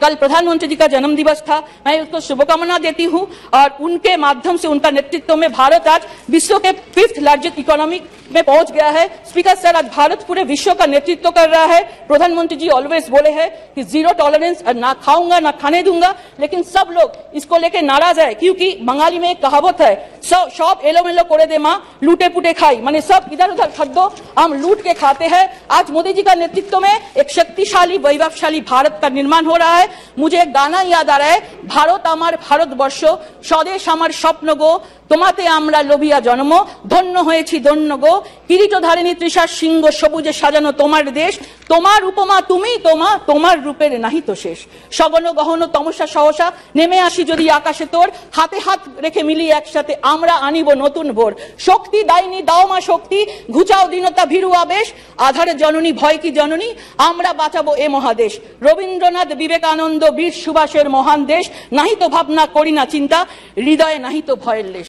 कल प्रधानमंत्री जी का जन्म दिवस था, मैं उसको शुभकामना देती हूं और उनके माध्यम से, उनका नेतृत्व में भारत आज विश्व के 5th लार्जेस्ट इकोनॉमी में पहुंच गया है। स्पीकर सर, आज भारत पूरे विश्व का नेतृत्व कर रहा है। प्रधानमंत्री जी ऑलवेज बोले हैं कि जीरो टॉलरेंस, ना खाऊंगा ना खाने दूंगा, लेकिन सब लोग इसको लेके नाराज है, क्योंकि बंगाली में एक कहावत है, सब एलो मेलो करे दे माँ लूटे पुटे खाई, माने सब इधर उधर खट दो, हम लूट के खाते हैं। आज मोदी जी का नेतृत्व में एक शक्तिशाली वैभवशाली भारत का निर्माण हो रहा है। मुझे एक गाना याद आ रहा है, भारत आमार भारतवर्ष स्वदेश आमार स्वप्न गो, তোমাতে আমরা লোভিয়া জন্ম, ধন্য হয়েছি ধন্য গো, কিরীটধারিণী তৃষার সিংহ সবুজে সাজানো তোমার দেশ, তোমার উপমা তুমি তোমা, তোমার রূপের নাহি তো শেষ। সগন গহন তমসা সহসা নেমে আসি যদি আকাশে তোর, হাতে হাত রেখে মিলি একসাথে আমরা আনিব নতুন ভোর। শক্তি দাইনি দাও মা শক্তি, ঘুচাও দীনতা ভীরু আবেশ, আধারে জননী ভয় কি জননী, আমরা বাঁচাবো এ মহাদেশ। রবীন্দ্রনাথ বিবেকানন্দ বীর সুভাষের মহান দেশ, নাহি তো ভাবনা করি না চিন্তা, হৃদয়ে নাহি তো ভয়ের লেশ।